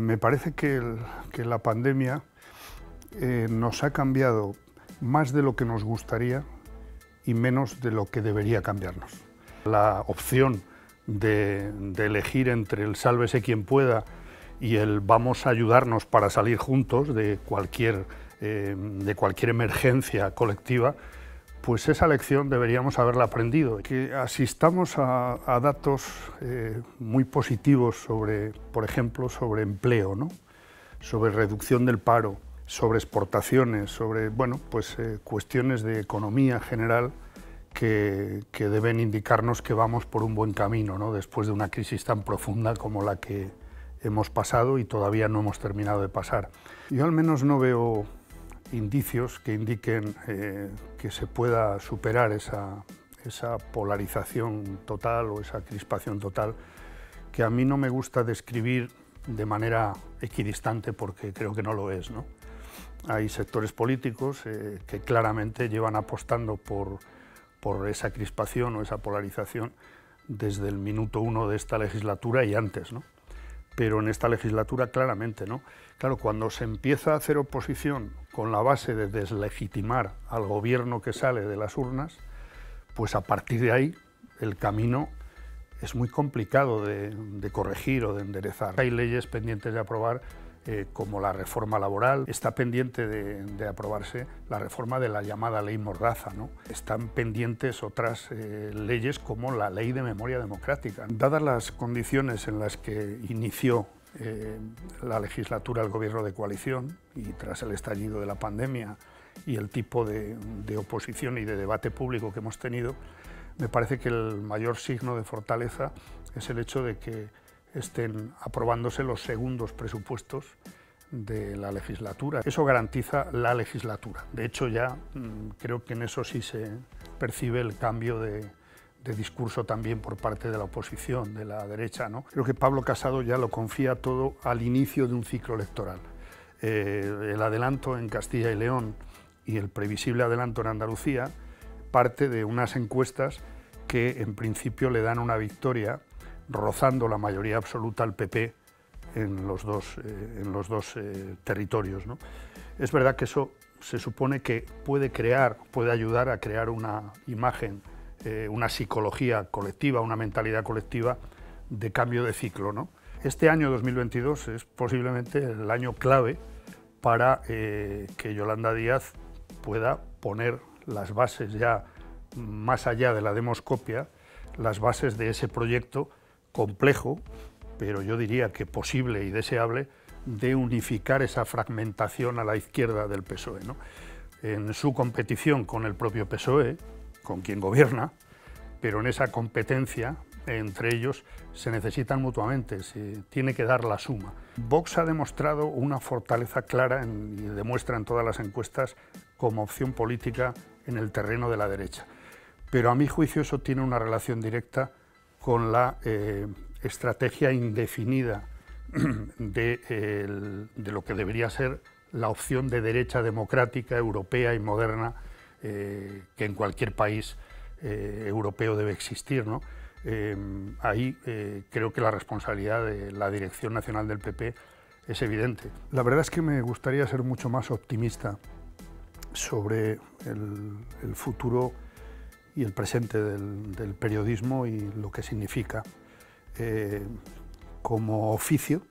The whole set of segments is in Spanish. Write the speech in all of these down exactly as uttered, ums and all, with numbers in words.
Me parece que, el, que la pandemia eh, nos ha cambiado más de lo que nos gustaría y menos de lo que debería cambiarnos. La opción de, de elegir entre el sálvese quien pueda y el vamos a ayudarnos para salir juntos de cualquier, eh, de cualquier emergencia colectiva, pues esa lección deberíamos haberla aprendido. Que asistamos a, a datos eh, muy positivos sobre, por ejemplo, sobre empleo, ¿no? Sobre reducción del paro, sobre exportaciones, sobre bueno, pues, eh, cuestiones de economía general que, que deben indicarnos que vamos por un buen camino, ¿no? Después de una crisis tan profunda como la que hemos pasado y todavía no hemos terminado de pasar. Yo al menos no veo indicios que indiquen eh, que se pueda superar esa, esa polarización total o esa crispación total, que a mí no me gusta describir de manera equidistante porque creo que no lo es, ¿no? Hay sectores políticos eh, que claramente llevan apostando por, por esa crispación o esa polarización desde el minuto uno de esta legislatura y antes, ¿no? Pero en esta legislatura claramente, ¿no? Claro, cuando se empieza a hacer oposición con la base de deslegitimar al gobierno que sale de las urnas, pues a partir de ahí el camino es muy complicado de, de corregir o de enderezar. Hay leyes pendientes de aprobar, eh, como la reforma laboral, está pendiente de, de aprobarse la reforma de la llamada ley Mordaza, ¿no? Están pendientes otras eh, leyes como la ley de memoria democrática. Dadas las condiciones en las que inició eh, la legislatura el gobierno de coalición y tras el estallido de la pandemia y el tipo de, de oposición y de debate público que hemos tenido, me parece que el mayor signo de fortaleza es el hecho de que estén aprobándose los segundos presupuestos de la legislatura. Eso garantiza la legislatura. De hecho, ya mmm, creo que en eso sí se percibe el cambio de, de discurso también por parte de la oposición, de la derecha, ¿no? Creo que Pablo Casado ya lo confía todo al inicio de un ciclo electoral. Eh, el adelanto en Castilla y León y el previsible adelanto en Andalucía parte de unas encuestas que en principio le dan una victoria rozando la mayoría absoluta al P P en los dos, eh, en los dos eh, territorios, ¿no? Es verdad que eso se supone que puede crear, puede ayudar a crear una imagen, eh, una psicología colectiva, una mentalidad colectiva de cambio de ciclo, ¿no? Este año dos mil veintidós es posiblemente el año clave para eh, que Yolanda Díaz pueda poner las bases ya más allá de la demoscopia, las bases de ese proyecto complejo, pero yo diría que posible y deseable, de unificar esa fragmentación a la izquierda del P S O E, ¿no? En su competición con el propio P S O E, con quien gobierna, pero en esa competencia entre ellos se necesitan mutuamente, se tiene que dar la suma. Vox ha demostrado una fortaleza clara en, y demuestra en todas las encuestas como opción política en el terreno de la derecha, pero a mi juicio eso tiene una relación directa con la eh, estrategia indefinida de, eh, el, de lo que debería ser la opción de derecha democrática, europea y moderna eh, que en cualquier país eh, europeo debe existir, ¿no? Eh, ahí eh, creo que la responsabilidad de la dirección nacional del P P es evidente. La verdad es que me gustaría ser mucho más optimista sobre el, el futuro y el presente del, del periodismo y lo que significa eh, como oficio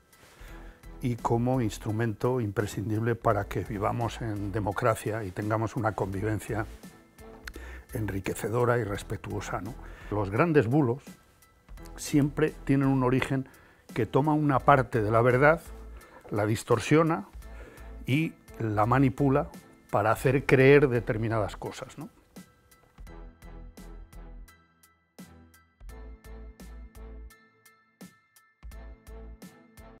y como instrumento imprescindible para que vivamos en democracia y tengamos una convivencia enriquecedora y respetuosa, ¿no? Los grandes bulos siempre tienen un origen que toma una parte de la verdad, la distorsiona y la manipula para hacer creer determinadas cosas, ¿no?